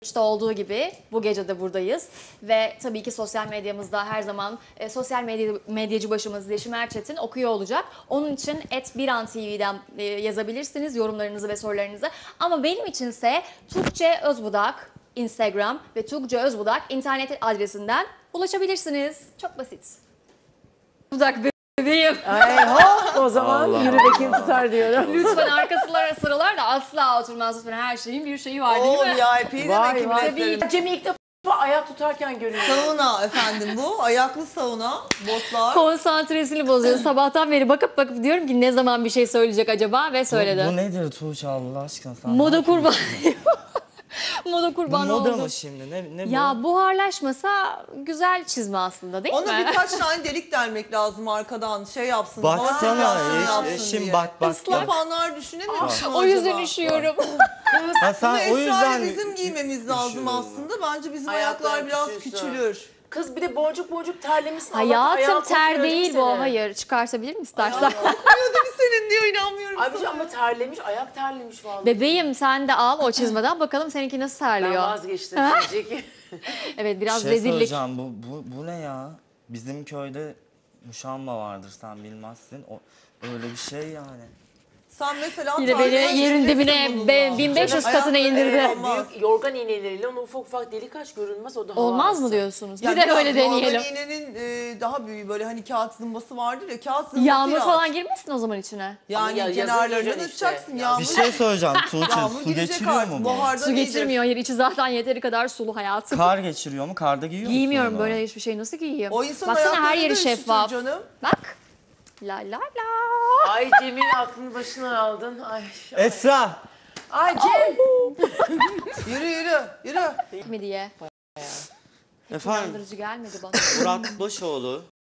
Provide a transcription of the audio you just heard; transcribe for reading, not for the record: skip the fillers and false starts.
İşte olduğu gibi bu gece de buradayız ve tabii ki sosyal medyamızda her zaman sosyal medyacı başımız Yeşim Erçetin okuyor olacak. Onun için @birantv'den yazabilirsiniz yorumlarınızı ve sorularınızı. Ama benim içinse Tuğçe Özbudak Instagram ve Tuğçe Özbudak internet adresinden ulaşabilirsiniz. Çok basit. Budak bebeğim. Ay hop o zaman Allah yürü Allah. bakayım tutar diyorum. Lütfen arkasılara sıralar da asla oturmaz lütfen. Her şeyin bir şeyi var değil O mi? VIP demek Vay ki vay. biletlerin. Cem'i ilk defa ayak tutarken görüyorum. Sauna efendim bu. Ayaklı sauna. Botlar. Konsantresini bozuyor. Sabahtan beri bakıp diyorum ki ne zaman bir şey söyleyecek acaba ve söyledi. Bu nedir Tuğçe Allah aşkına sen? Moda ne yapıyorsun? kurban. Moda Bu kurbanı moda oldu. mı şimdi? Ne bu? Ya buharlaşmasa güzel çizme aslında değil Ona mi? birkaç tane delik delmek lazım arkadan. Şey yapsın. hava Baksana sirkülasyonu yapsın eşim diye. bak. Yapanlar düşünemiyor musun O yüzden acaba? üşüyorum. Ha, sen Bunu o yüzden bizim giymemiz lazım üşüyorum. aslında. Bence bizim Ayaklar ayaklar biraz küçülsün. küçülür. Kız bir de boncuk boncuk terlemişsin. Hayatım ter değil bu. Hayır çıkartabilir misin istersen? Kokuyor değil mi senin diyor inanmıyorum Abi sana. ama terlemiş, ayak terlemiş vallahi. Bebeğim sen de al o çizmeden bakalım seninki nasıl Ben terliyor. vazgeçtim diyecek. Evet biraz şey rezillik. söyleyeceğim bu ne ya? Bizim köyde muşamba vardır sen bilmezsin. O öyle bir şey yani. Sen mesela Yine beni tarlaya yerin dibine gideceksin bununla. 1500 Ayakları katına indirdi. olmaz. Büyük yorgan iğneleriyle onu ufak ufak delik aç görünmez o daha Olmaz mı ağırsın. diyorsunuz? Ya Bir de biraz öyle deneyelim. normal iğnenin daha büyüğü böyle hani kağıt zımbası vardır ya kağıt zımbası Yağmur ya. falan girmesin o zaman içine. Yani Ama ya yazın kenarlarından gireceksin işte. açacaksın Bir yağmur. Bir şey söyleyeceğim Tuğçe Yağmur su girecek geçiriyor artık, mu bu? buhardan Su iyidir. geçirmiyor. Hayır içi zaten yeteri kadar sulu hayatım. Kar geçiriyor mu? Karda giyiyor musun? Giymiyorum onu? böyle hiçbir şey nasıl giyeyim? O insan Baksana her ayaklarını yeri da üşütür şeffaf. canım. Bak. La la la. Ay Cem'in aklını başına aldın. Ay. Esra! Ay Cem. Yürü yürü yürü. Mi diye. Efendim İnandırıcı gelmedi bana. Murat Başoğlu